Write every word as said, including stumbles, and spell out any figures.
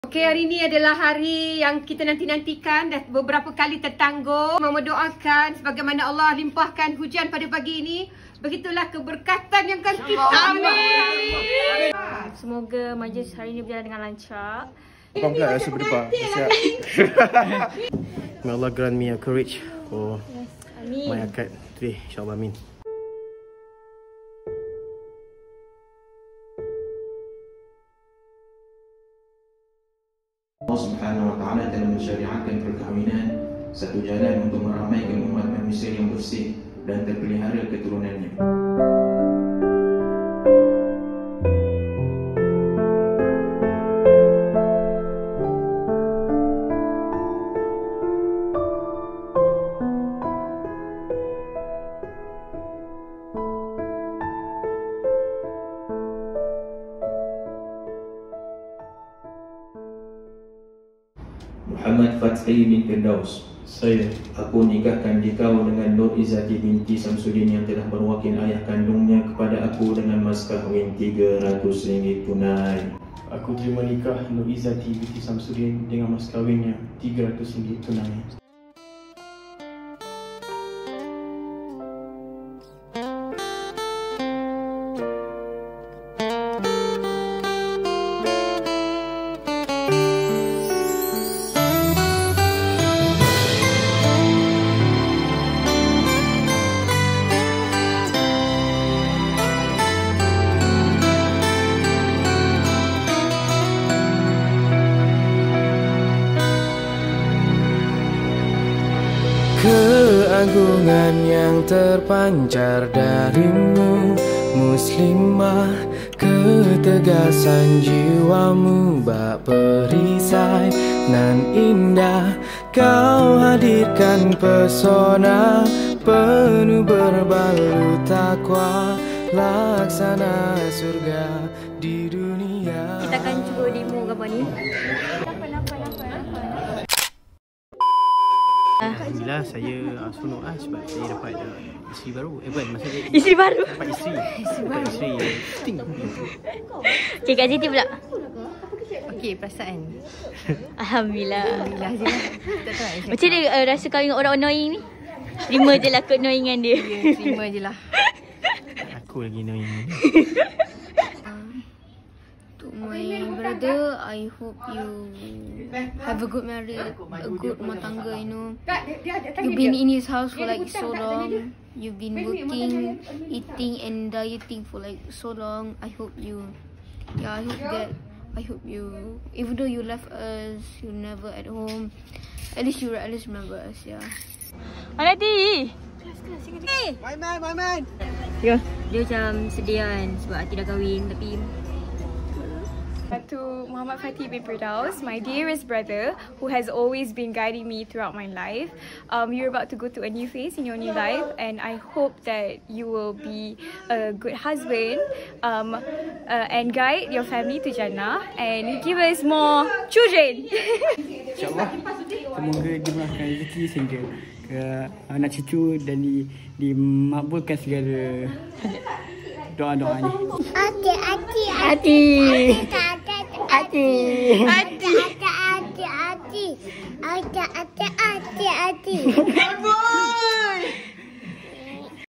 Okey, hari ini adalah hari yang kita nanti-nantikan. Dah beberapa kali tertangguh. Mama doakan sebagaimana Allah limpahkan hujan pada pagi ini, begitulah keberkatan yang akan kita. Amin. Semoga majlis hari ini berjalan dengan lancar. Kau pula rasa berdebar. Siap. May Allah grant me a courage for Amin. my akad today. InsyaAllah, amin. Allah Subhanahu wa Ta'ala telah mensyariatkan perkahwinan, satu jalan untuk meramaikan umat manusia yang bersih dan terpelihara keturunannya. Muhammad Fathi bin Firdaus. Saya, aku nikahkan dikau dengan Nur Izzati binti Samsudin yang telah berwakil ayah kandungnya kepada aku dengan mas kahwin tiga ratus ringgit tunai. Aku terima nikah Nur Izzati binti Samsudin dengan mas kahwinnya tiga ratus ringgit tunai. Keagungan yang terpancar darimu, Muslimah, ketegasan jiwamu bak perisai nan indah. Kau hadirkan pesona penuh berbalut takwa, laksana surga di dunia. Kita akan cuba demo gambar ni. Alhamdulillah, saya uh, seronok lah sebab saya dapat uh, isteri baru. Eh bukan, maksudnya Isteri baru. dapat isteri. Dapat isteri yang penting. Okey, Kak Siti pula. Okey, perasaan. Alhamdulillah. Alhamdulillah je. Tak tahu nak cakap. Macam mana uh, rasa kahwin dengan orang annoying ni? Terima je lah ke-annoyingan dia. Ya, terima je lah. Aku lagi annoying ni. To my brother, I hope you have a good marriage, a good rumah tangga, you know. You've been in his house for like so long. You've been working, eating and dieting for like so long. I hope you, yeah, I hope that, I hope you, even though you left us, you're never at home, at least you at least remember us, yeah. Alati. My man, my man. Ya, dia macam sedih kan sebab Ati dah kahwin tapi To Muhammad Fathi bin Firdaus, my dearest brother who has always been guiding me throughout my life. Um, you're about to go to a new phase in your new life and I hope that you will be a good husband um, uh, and guide your family to Jannah and give us more children. InsyaAllah semoga dimurahkan rezeki sehingga ke anak cucu dan di, dimakbulkan segala doa-doanya. Ati, ati, Ati. ati, Ati. ati, ati, ati, ati, ati, ati, ati, ati.